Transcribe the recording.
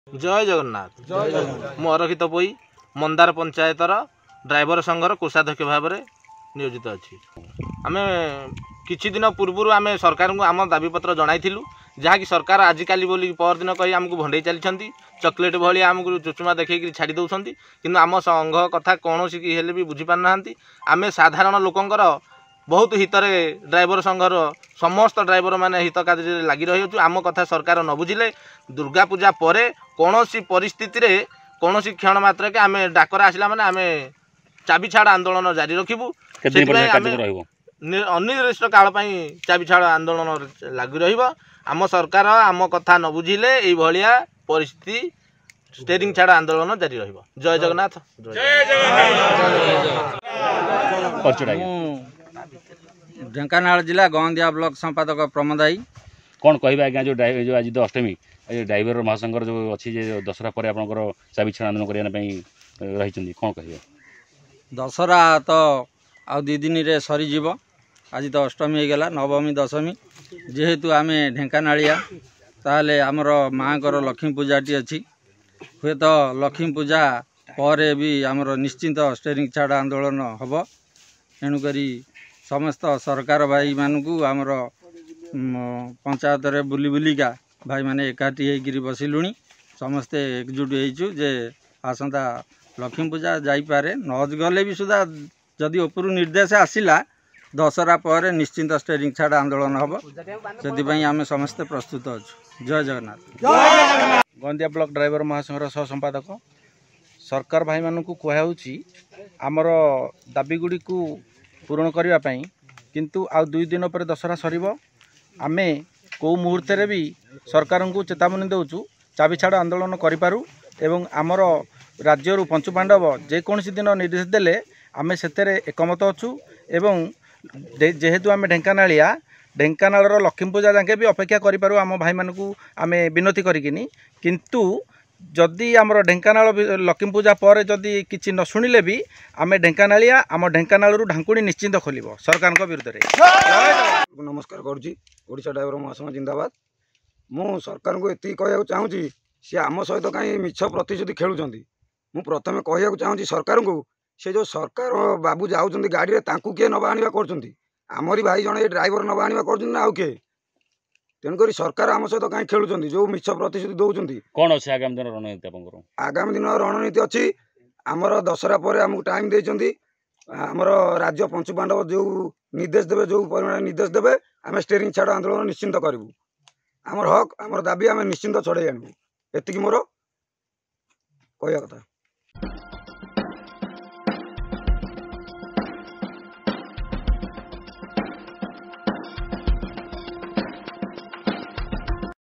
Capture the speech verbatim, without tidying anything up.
जय जगन्नाथ मु अरखित पोई मंदार पंचायतर ड्राइवर संघर कोषाध्यक्ष भाव में नियोजित अच्छी आम किछि दिन पूर्व आम सरकार को आम दाबीपत्र जनाइलु जहाँकि सरकार आजिकल बोली परदिन कही आमको भंडे चली चॉकलेट भाई आमको चुचुमा देखी छाड़ी दौरान कि आम संघ कथा कौन हेले भी बुझीपारना आम साधारण लोकंर बहुत हितरे ड्राइवर संघर समस्त ड्राइवर माने हित कार्य लगी रही आम कथा सरकार न बुझिले दुर्गा पूजा पर कौन सी परिस्थिति रे कौन सी क्षण मात्र के आम डाकर आसला माने आम चाबी छाड़ आंदोलन जारी रखिबू अनिर्दिष्ट काल चाबी छाड़ आंदोलन लगी रहिबो आम सरकार आम कथा न बुझिले एई भलिया परिस्थिति स्टेरिंग छाड़ आंदोलन जारी रहिबो। जय जगन्नाथ। जय जगन्नाथ। ढेंकानाल जिला गंदिया ब्लॉक संपादक प्रमोद आई कौन कहबा आज्ञा जो ड्राइवर जो आज तो अष्टमी ड्राइवर महासंघर जो अच्छी दशहरा पर आपंकर चाबी छाड़ आंदोलन करने रही कौन कह दशहरा तो आउ दी दिन रे सरीज आज तो अष्टमी होगला नवमी दशमी जेहेतु आम ढेंकानालिया ताहले आमर माँ लक्ष्मी पूजाटी अच्छी हुए तो लक्ष्मी पूजा पर भी आमर निश्चिंत स्टेरिंग छाड़ आंदोलन हम तेणुक समस्त सरकार भाई मानू आमर पंचायत रे बुली बुलिका भाई माने एकाठी होकर बसिलुणी समस्ते एकजुट होइछु जे आसंता लक्ष्मी पूजा जाइपारे न गले भी सुधा जदि उपरु निर्देश आसिला दशहरा पर निश्चिंत स्टेरिंग छाड़ आंदोलन हम से आम समस्ते प्रस्तुत अच्छु। जय जगन्नाथ। गंदिया ब्लॉक ड्राइवर महासंघर सह संपादक सरकार भाई मानू कहुच्छी आमर दाबीगुड़ी को पूरण करने किंतु आ दुई दिन पर दशहरा सर आमे कौ मुहूर्त भी सरकार को चेतावनी देचु चाबी छाड़ आंदोलन करूँ एवं आमर राज्य पंचुपांडव जेकोसी दिन निर्देश देले आमे सेतेरे एकमत अच्छु एवं जेहेतु आम ढेंकानालिया ढेंकानाल लक्ष्मी पूजा जाके भी अपेक्षा करूँ आम भाई मानू आम विनती करिकिनी किंतु जदि आमर ढेंकानाल लक्ष्मी पूजा पर जदि किसी न शुणिले भी आम ढेंकानालिया आम ढेंकानाल ढांकुणी निश्चिंत खोल सरकार विरुद्ध में। नमस्कार करुँची ओडिशा ड्राइवर महासंघ जिंदाबाद। मु सरकार को ये कहूँ चाहूँगी सी आम सहित कहीं मिछ प्रतिश्रुति खेलुंट मु प्रथम कहूँ चाहूँगी सरकार को से जो सरकार बाबू जाऊँ गाड़ी में किए नवा आना करमरी भाई जड़े ड्राइवर नवा आना कर आउ किए तेणुक सरकार आम सहित कहीं खेलुंट जो मिछ प्रतिश्रुति दौरान कौन अच्छे आगामी दिन रणनीति आगामी दिन रणनीति अच्छी आमर दशहरा पर आमको टाइम देते आमर राज्य पंचुपांडव जो निर्देश देवे जो परिमाण निर्देश देवे आम स्टेरिंग छाड़ आंदोलन निश्चिंत करूँ आमर हक आमर दाबी आम निश्चिंत छड़े आणु एति मोर कहया कथा।